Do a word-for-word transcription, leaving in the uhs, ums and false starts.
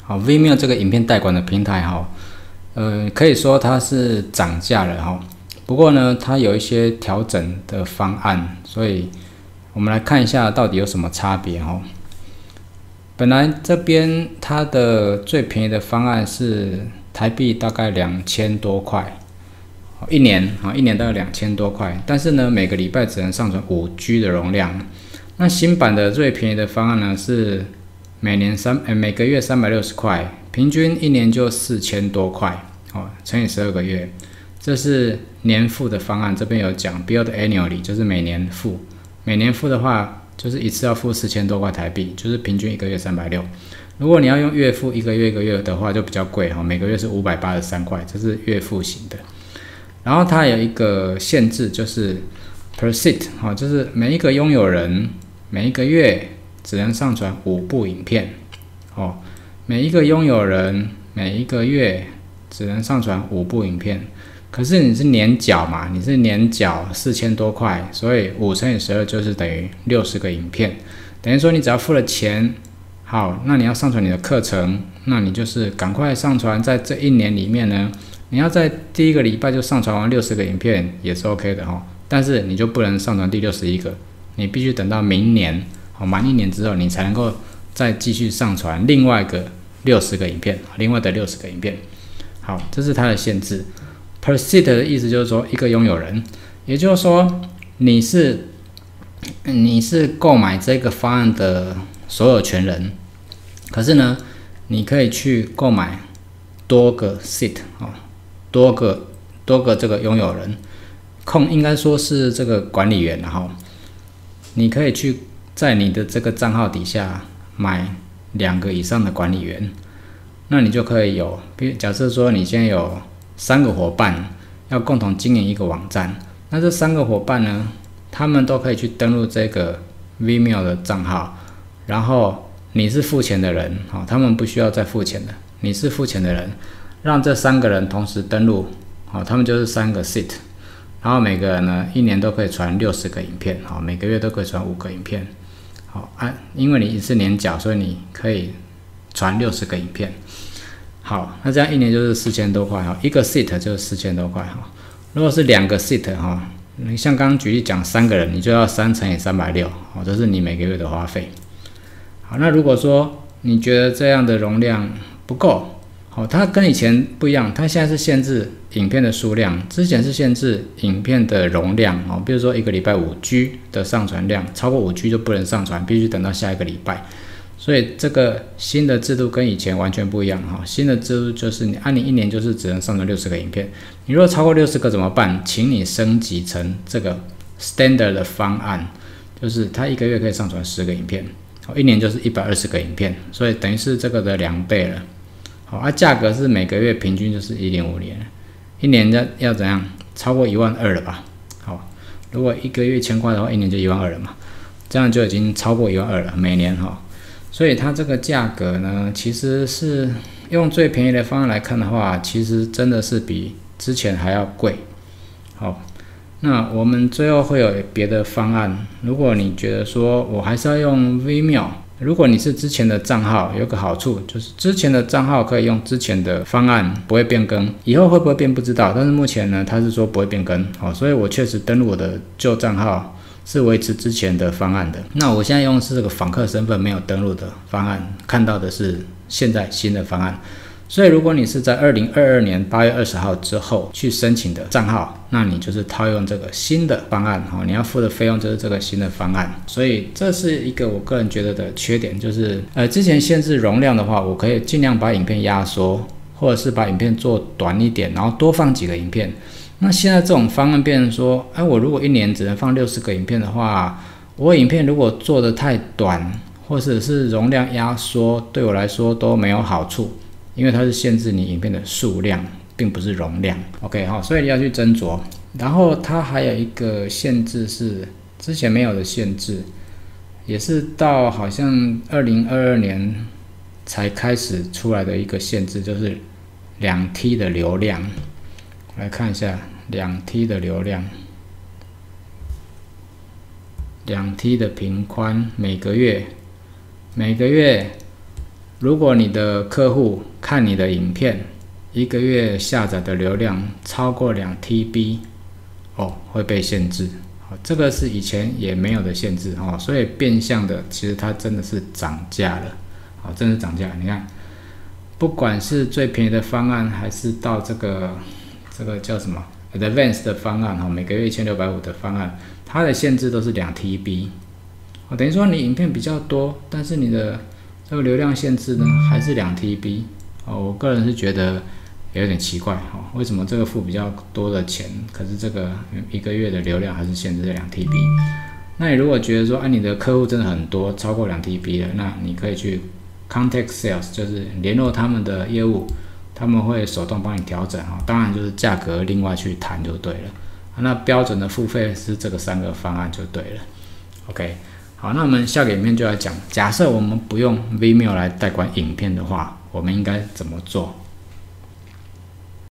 好 ，Vimeo 这个影片代管的平台哈，呃，可以说它是涨价了哈。不过呢，它有一些调整的方案，所以我们来看一下到底有什么差别哈。本来这边它的最便宜的方案是台币大概两千多块，一年啊，一年大概两千多块，但是呢，每个礼拜只能上传五 G 的容量。那新版的最便宜的方案呢是每年三，呃，每个月三百六十块，平均一年就四千多块，哦，乘以十二个月，这是年付的方案。这边有讲 ，build annually 就是每年付，每年付的话就是一次要付四千多块台币，就是平均一个月三百六。如果你要用月付，一个月一个月的话就比较贵哈，每个月是五百八十三块，这是月付型的。然后它有一个限制，就是 per seat 哈，就是每一个拥有人每一个月只能上传五部影片，哦，每一个拥有人每一个月只能上传五部影片。可是你是年缴嘛，你是年缴四千多块，所以五乘以十二就是等于六十个影片，等于说你只要付了钱，好，那你要上传你的课程，那你就是赶快上传，在这一年里面呢，你要在第一个礼拜就上传完六十个影片也是 OK 的哈，但是你就不能上传第六十一个，你必须等到明年，好，满一年之后你才能够再继续上传另外一个六十个影片，另外的六十个影片。好，这是它的限制。per seat 的意思就是说一个拥有人，也就是说你是你是购买这个方案的所有权人，可是呢，你可以去购买多个 seat 哦，多个多个这个拥有人，控应该说是这个管理员，然后你可以去在你的这个账号底下买两个以上的管理员，那你就可以有，比如假设说你现在有三个伙伴要共同经营一个网站，那这三个伙伴呢，他们都可以去登录这个 Vimeo 的账号，然后你是付钱的人，哦，他们不需要再付钱的，你是付钱的人，让这三个人同时登录，哦，他们就是三个 seat， 然后每个人呢一年都可以传六十个影片，哦，每个月都可以传五个影片，好，啊，因为你一次年缴，所以你可以传六十个影片。好，那这样一年就是四千多块哈，一个 seat 就是四千多块哈。如果是两个 seat 哈，你像刚刚举例讲三个人，你就要三乘以三百六，哦，这是你每个月的花费。好，那如果说你觉得这样的容量不够，好，它跟以前不一样，它现在是限制影片的数量，之前是限制影片的容量哦，比如说一个礼拜五 G 的上传量，超过五 G 就不能上传，必须等到下一个礼拜。所以这个新的制度跟以前完全不一样哈，新的制度就是你按你一年就是只能上传六十个影片，你如果超过六十个怎么办？请你升级成这个 standard 的方案，就是它一个月可以上传十个影片，好，一年就是一百二十个影片，所以等于是这个的两倍了。好，啊，价格是每个月平均就是一点五年，一年要要怎样？超过一万二了吧？好，如果一个月一千块的话，一年就一万二了嘛，这样就已经超过一万二了，每年哈。所以它这个价格呢，其实是用最便宜的方案来看的话，其实真的是比之前还要贵。好，那我们最后会有别的方案。如果你觉得说我还是要用 Vimeo， 如果你是之前的账号，有个好处就是之前的账号可以用之前的方案，不会变更。以后会不会变不知道，但是目前呢，它是说不会变更。好，所以我确实登录我的旧账号。是维持之前的方案的。那我现在用的是这个访客身份没有登录的方案，看到的是现在新的方案。所以如果你是在二零二二年八月二十号之后去申请的账号，那你就是套用这个新的方案，你要付的费用就是这个新的方案。所以这是一个我个人觉得的缺点，就是呃之前限制容量的话，我可以尽量把影片压缩，或者是把影片做短一点，然后多放几个影片。那现在这种方案变成说，哎，我如果一年只能放六十个影片的话，我影片如果做得太短，或者是容量压缩，对我来说都没有好处，因为它是限制你影片的数量，并不是容量。OK， 好，所以要去斟酌。然后它还有一个限制是之前没有的限制，也是到好像二零二二年才开始出来的一个限制，就是两 T 的流量。来看一下两 T 的流量，两 T 的频宽，每个月每个月如果你的客户看你的影片，一个月下载的流量超过两 T B， 哦，会被限制。这个是以前也没有的限制哦，所以变相的，其实它真的是涨价了，好，真的是涨价。你看，不管是最便宜的方案，还是到这个这个叫什么 Advanced 的方案哈，每个月一千六百五的方案，它的限制都是两 T B， 哦，等于说你影片比较多，但是你的这个流量限制呢还是两 T B， 哦，我个人是觉得有点奇怪哈，为什么这个付比较多的钱，可是这个一个月的流量还是限制在两 T B？ 那你如果觉得说，啊，你的客户真的很多，超过两 T B 了，那你可以去 Contact Sales， 就是联络他们的业务，他们会手动帮你调整哈，当然就是价格另外去谈就对了。那标准的付费是这个三个方案就对了。OK， 好，那我们下个影片就来讲，假设我们不用 Vimeo 来代管影片的话，我们应该怎么做？